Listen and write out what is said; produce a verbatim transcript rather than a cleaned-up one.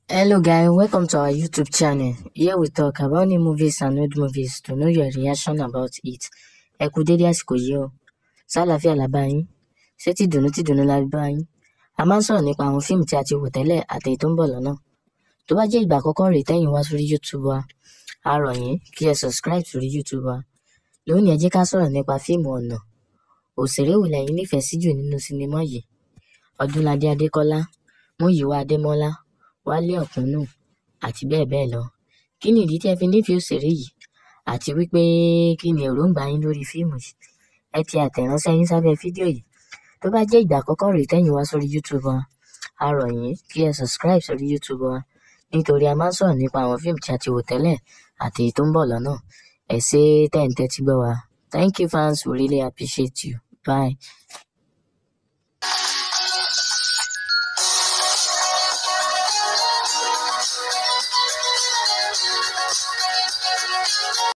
Hello guys, welcome to our YouTube channel. Here we talk about new movies and old movies to know your reaction about it. Ẹ kú dédé àsìkò yìí o. Ṣàlàáfíà la bá yín? Ṣé tìdùnnú tìdùnnú la bá yín? A máa ń sọ̀rọ̀ nípa àwọn fíìmù tí a ti wò tẹ́lẹ̀ àti èyí tó ń bọ̀ lọ́nà. Tó bá jẹ́ ìgbà àkọ́kọ́ rèé tẹ́yin wá sórí YouTube wa, a rọ̀ yín kí ẹ subscribe sórí YouTube wa. Lónìí ẹ jẹ́ ká sọ̀rọ̀ nípa fíìmù Ọ̀nà. Òṣèré wo lẹ̀yin nífẹ̀ẹ́ sí jù nínú sinimá yìí? Ọdúnladé Adékọ́lá, Múyìwá Adémọ́lá, Wálé Ọ̀kúnnù àti bẹ́ẹ̀ bẹ́ẹ̀ lọ. Kí ni ìdí tí ẹ fi nífẹ̀ẹ́ òṣèré yìí? Àti wípé kí ni èròǹgbà yín lórí fíìmù yìí? Ẹ ti àtẹ̀ránṣẹ́ yín sábẹ́ fídíò yìí. Tó bá jẹ́ ìgbà àkọ́kọ́ rèé tẹ́yin wá sórí YouTube wa, a rọ̀ yín kí ẹ subscribe sórí YouTube wa nítorí a máa ń sọ̀rọ̀ nípa àwọn fíìmù tí a ti wò tẹ́lẹ̀ àti èyí tó ń bọ̀ lọ́nà. Ẹ ṣé tẹ́ ń tẹ́tí gbọ́ wa. Thank you fans, we really appreciate you. Bye.